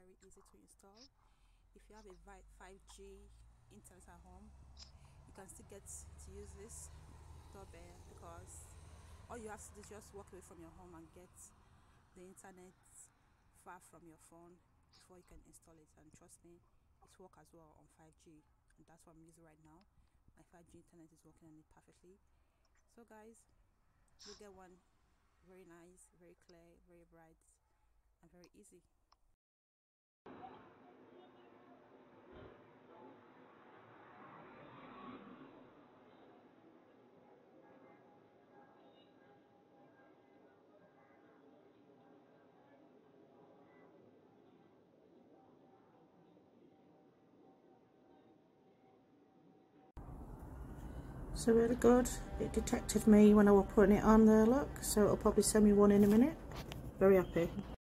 very easy to install. If you have a 5G internet at home, you can still get to use this doorbell, because all you have to do is just walk away from your home and get the internet far from your phone before you can install it. And trust me, it works as well on 5G, and that's what I'm using right now. My 5G internet is working on it perfectly. So guys, you get one very nice, very clear, very bright, and very easy. So really good. It detected me when I was putting it on there, look, so it'll probably send me one in a minute. Very happy.